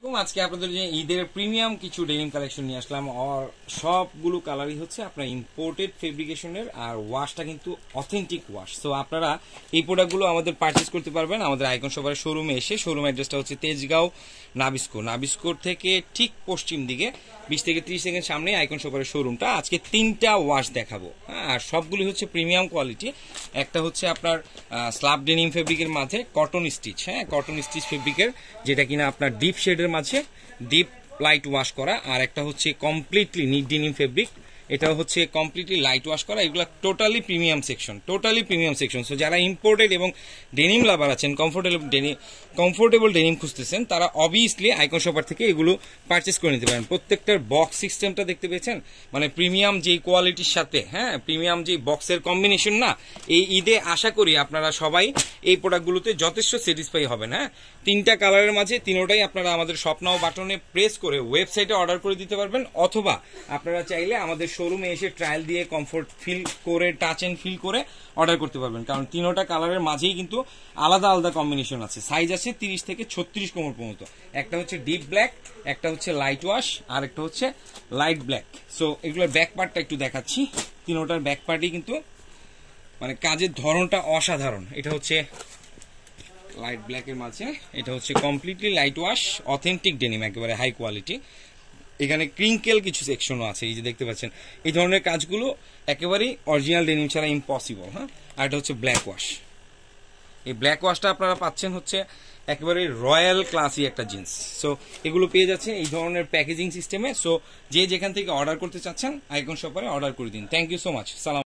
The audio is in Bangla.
আজকে আপনাদের যে ঈদের প্রিমিয়াম কিছু ডেনিম কালেকশন নিয়ে আসলাম। আর সবগুলো কালারই হচ্ছে আপনার ইম্পোর্টেড ফেব্রিকেশনের, আর ওয়াশটা কিন্তু অথেন্টিক ওয়াশ। সো আপনারা এই প্রোডাক্টগুলো আমাদের পারচেস করতে পারবেন আমাদের আইকন শপারের শোরুমে এসে। শোরুম অ্যাড্রেসটা হচ্ছে তেজগাঁও নাবিস্কো থেকে ঠিক পশ্চিম দিকে 20 থেকে 30 সেকেন্ড সামনে আইকন শপারের শোরুমটা। আজকে 3টা ওয়াশ দেখাবো, আর সবগুলি হচ্ছে প্রিমিয়াম কোয়ালিটি। একটা হচ্ছে আপনার স্ল্যাব ডেনিম ফেব্রিকের মাঝে কটন স্টিচ, কটন স্টিচ ফেব্রিকের, যেটা কিনা আপনার ডিপ শেডের মাঝে ডিপ লাইট ওয়াশ করা। আর একটা হচ্ছে কমপ্লিটলি নিট ডেনিম ফেব্রিক, এটাও হচ্ছে কমপ্লিটলি লাইট ওয়াশ করা। এগুলো টোটালি প্রিমিয়াম সেকশন। সো যারা ইম্পোর্টেড এবং ডেনিম লাভার আছেন, কমফোর্টেবল ডেনিম খুঁজতেছেন, তারা অবভিয়াসলি আইকন শপার থেকে এগুলো পারচেস করে নিতে পারেন। প্রত্যেকটার বক্স সিস্টেমটা দেখতে পেয়েছেন, মানে প্রিমিয়াম যেই কোয়ালিটির সাথে প্রিমিয়াম যেই বক্সের কম্বিনেশন না, এই ঈদে আশা করি আপনারা সবাই এই প্রোডাক্টগুলোতে যথেষ্ট স্যাটিসফাই হবেন। 3টা কালারের মাঝে 3টাই আপনারা আমাদের শপ নাও বাটনে প্রেস করে ওয়েবসাইটে অর্ডার করে দিতে পারবেন, অথবা আপনারা চাইলে আমাদের শোরুমে এসে ট্রায়াল দিয়ে কমফোর্ট ফিল করে, টাচ এন্ড ফিল করে অর্ডার করতে পারবেন। কারণ 3টা কালারের মাঝেই কিন্তু আলাদা আলাদা কম্বিনেশন আছে। সাইজ আছে 30 থেকে 36 কোমর পর্যন্ত। একটা হচ্ছে ডিপ ব্ল্যাক, একটা হচ্ছে লাইট ওয়াশ, আর একটা হচ্ছে লাইট ব্ল্যাক। সো এগুলোর ব্যাক পার্টটা একটু দেখাচ্ছি। 3টার ব্যাক পার্টই কিন্তু মানে কাজের ধরনটা অসাধারণ। এটা হচ্ছে লাইট ব্ল্যাকের মাঝে, এটা হচ্ছে completely light wash authentic denim, একেবারে হাই কোয়ালিটি। এখানে ক্রিঙ্কেল কিছু সেকশনও আছে, এই যে দেখতে পাচ্ছেন। এই ধরনের কাজগুলো একেবারেই অরিজিনাল ডেনিম ছাড়া ইম্পসিবল। আর এটা হচ্ছে ব্ল্যাক ওয়াশ। এই ব্ল্যাক ওয়াশটা আপনারা পাচ্ছেন হচ্ছে একেবারে রয়্যাল ক্লাসি একটা জিন্স। সো এগুলো পেয়ে যাচ্ছেন এই ধরনের প্যাকেজিং সিস্টেমে। সো যে যেখান থেকে অর্ডার করতে চাচ্ছেন আইকন শপারে অর্ডার করে দিন। Thank you so much. সালাম।